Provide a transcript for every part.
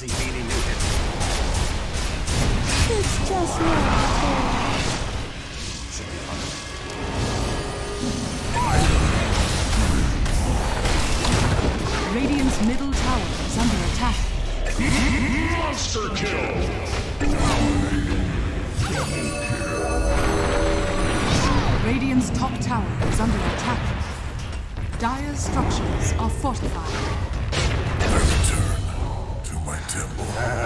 Beanie Newton. It's just not. Radiant's middle tower is under attack. Monster kill! Radiant's top tower is under attack. Dire's structures are fortified. I return to my temple.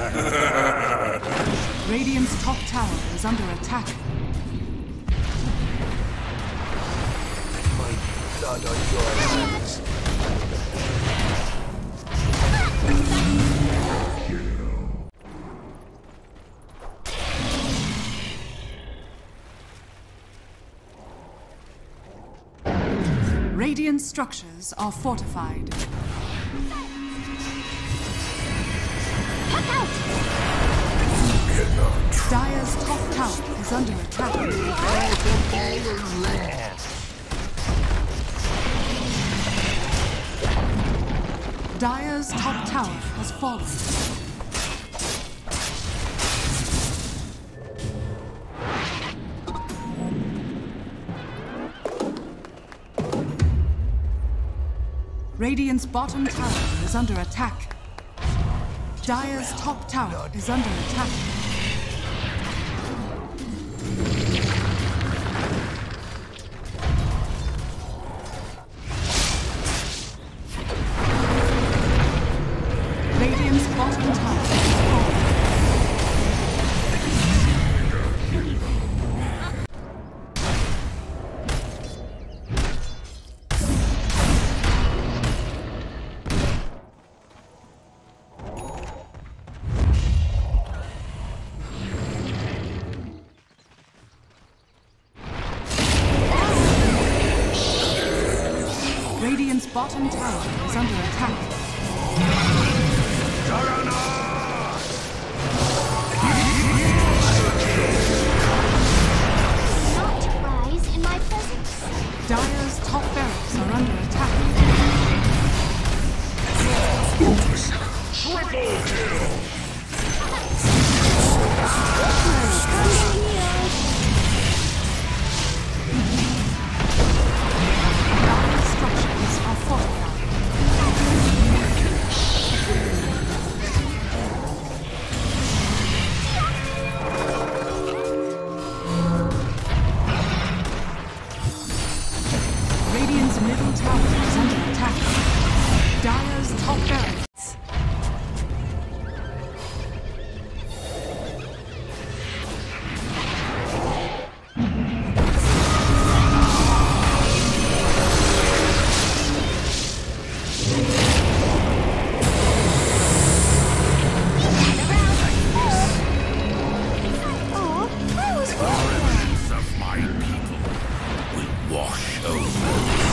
Radiant's top tower is under attack. My blood on your hands. Radiant structures are fortified. Dire's top tower is under attack. Dire's top tower has fallen. Radiant's bottom tower is under attack. Dire's top tower is under attack. Radiant's bottom tower is fallen. Radiant's bottom tower is under attack. Not rise in my presence. Dire's top barracks are under attack. Triple kill! Dire's structures are fortified. Radiant's middle tower is under attack. Dire's top barracks. Oh, I was wrong. Remnants of my people will wash over.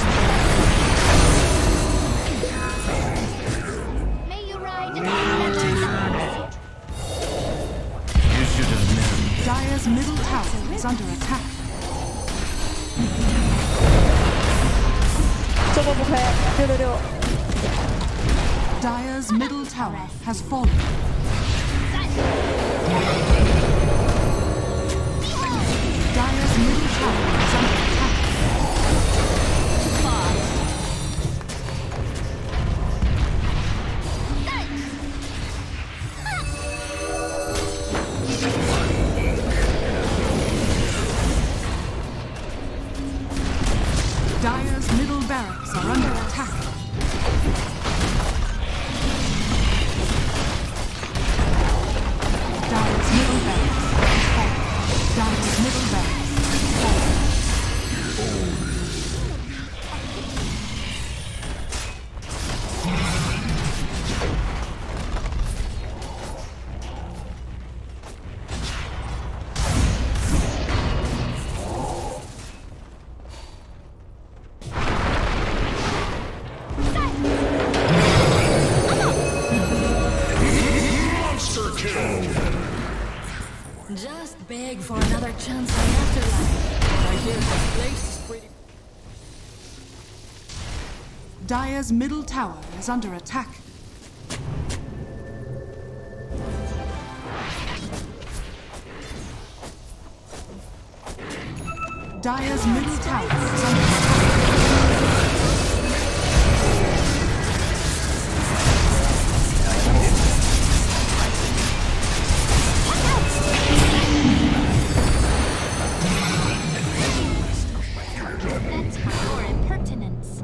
May you ride in You should have known. Dire's middle tower is under attack. 这个不可以，666。 Dire's middle tower has fallen. Dire's middle tower is under attack. Dire's middle barracks are under attack. Dire's middle barracks is fallen. Dire's middle barracks is fallen. Monster kill! Just beg for another chance in the afterlife. I hear this place is pretty... Dire's middle tower is under attack. Dire's middle tower is under attack. That's for your impertinence.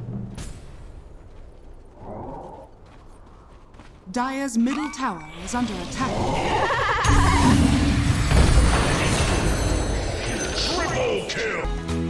Dire's middle tower is under attack. Triple kill!